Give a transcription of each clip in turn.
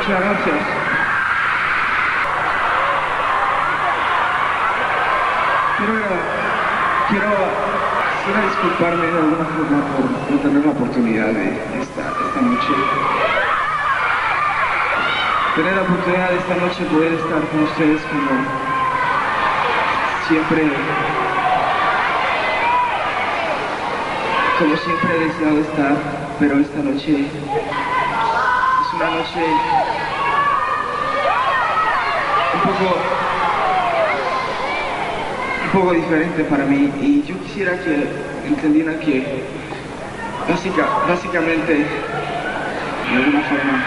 Muchas gracias. Quiero disculparme de alguna forma por no tener la oportunidad de esta noche. Tener la oportunidad de esta noche poder estar con ustedes como siempre he deseado estar, pero esta noche es una noche un poco diferente para mí, y yo quisiera que entendieran que básicamente, de alguna forma,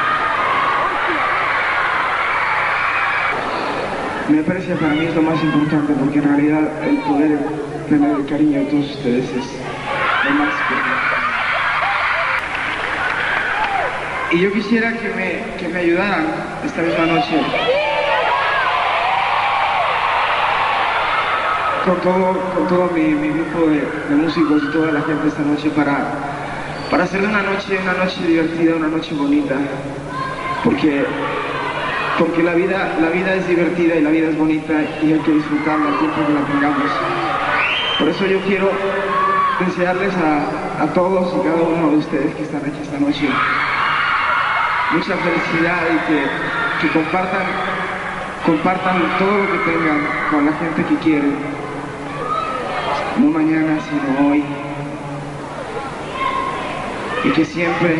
me parece para mí es lo más importante, porque en realidad el poder tener el cariño de todos ustedes es lo más importante. Y yo quisiera que me ayudaran esta misma noche con todo mi grupo de músicos y toda la gente esta noche para hacer una noche divertida, una noche bonita, porque la vida es divertida y la vida es bonita y hay que disfrutarla el tiempo que la tengamos. Por eso yo quiero desearles a todos y cada uno de ustedes que están aquí esta noche mucha felicidad, y que compartan todo lo que tengan con la gente que quieren, no mañana sino hoy, y que siempre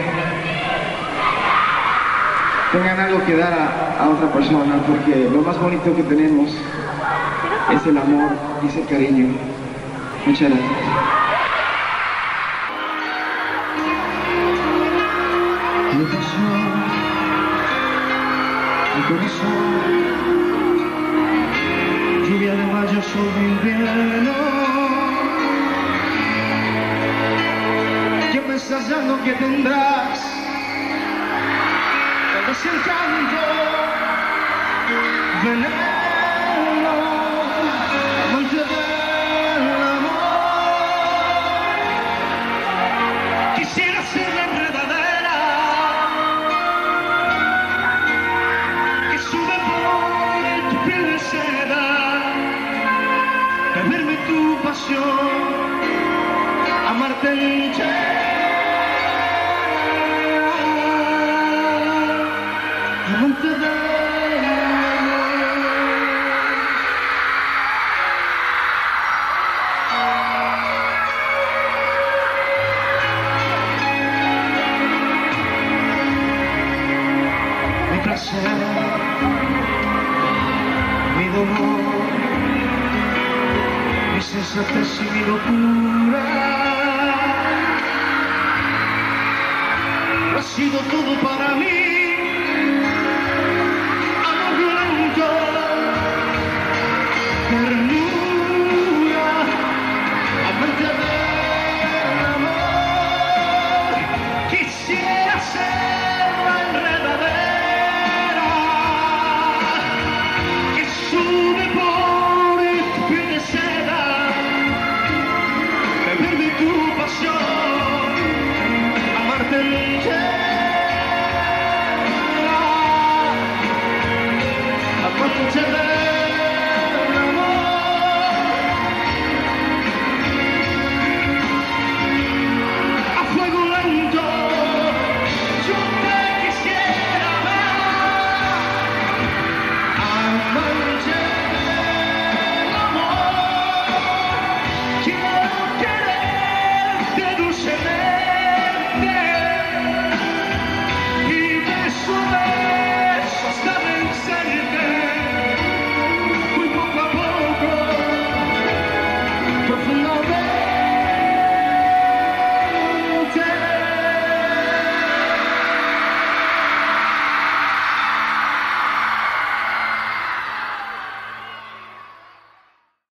tengan algo que dar a otra persona, porque lo más bonito que tenemos es el amor y ese cariño. Muchas gracias. Mi corazón, lluvia de mayo sobre invierno, que pensando que tendrás el desencanto, veneno, amante del amor. Quisiera ser la enredadera que sube por tu piel de seda, beberme tu pasión, amarte entera. Amante del amor. Mi placer, mi dolor, mi sensatez y mi locura, ha sido todo para mí.